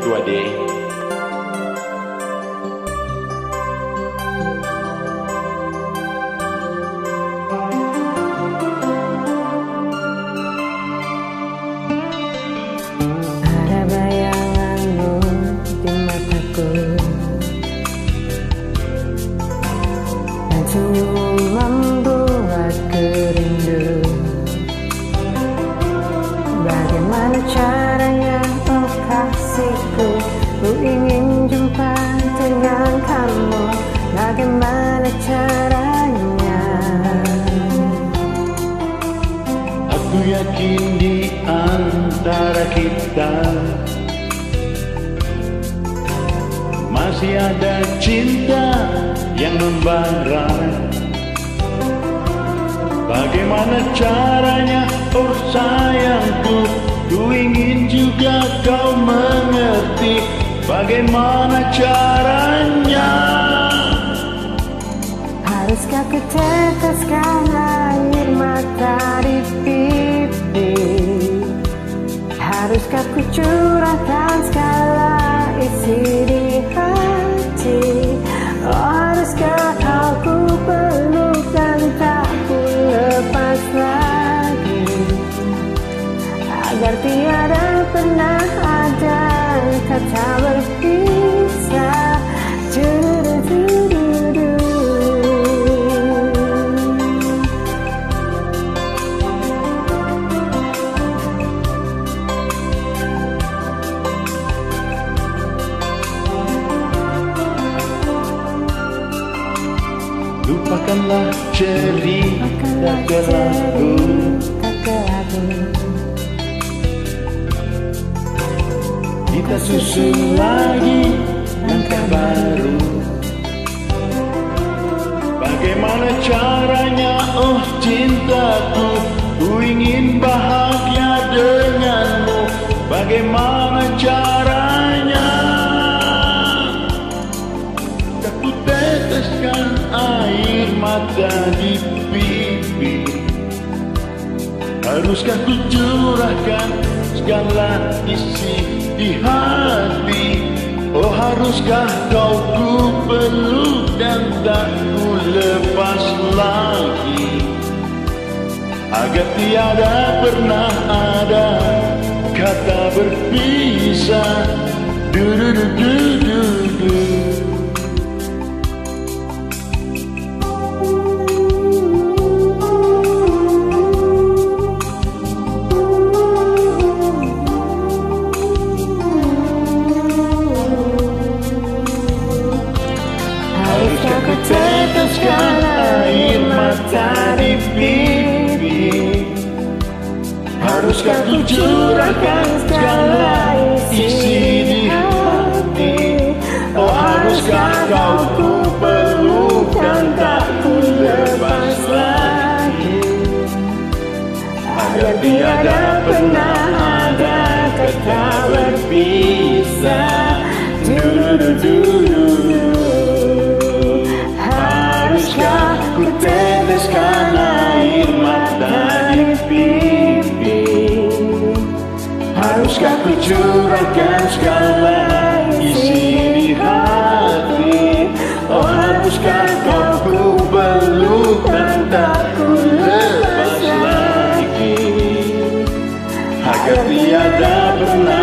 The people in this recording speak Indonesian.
Ade. Ada bayanganmu di mataku, dan senyummu membuatku rindu. Bagaimana caranya, oh kasihku, ku ingin jumpa dengan kamu. Bagaimana caranya? Aku yakin di antara kita masih ada cinta yang membara. Bagaimana caranya, oh sayangku, ku ingin juga kau mengerti. Bagaimana caranya? Haruskah ku teteskan air mata di pipi? Haruskah ku curahkan segala isi di hati? Oh, haruskah kau ku peluk dan tak ku lepas lagi, agar tiada pernah ada kata berpisah. Lupakanlah cerita kelabu, kita susun lagi langkah baru. Bagaimana caranya, oh cintaku, ku ingin bahagia denganmu. Bagaimana caranya? Aku teteskan air mata di pipi. Haruskah ku curahkan segala isi di hati? Oh haruskah kau ku peluk dan tak ku lepas lagi, agar tiada pernah ada kata berpisah. Du-du-du-du-du-du. Haruskah ku teteskan air mata di pipi? Haruskah ku curahkan segala isi di hati? Oh haruskah kau ku peluk dan tak ku lepas lagi, agar tiada pernah ada kata berpisah. Du-du-du-du-du. Haruskah ku teteskan air mata di pipi? Haruskah ku curahkan segala isi di hati? Oh haruskah kau ku peluk dan tak ku lepas lagi, agar tiada pernah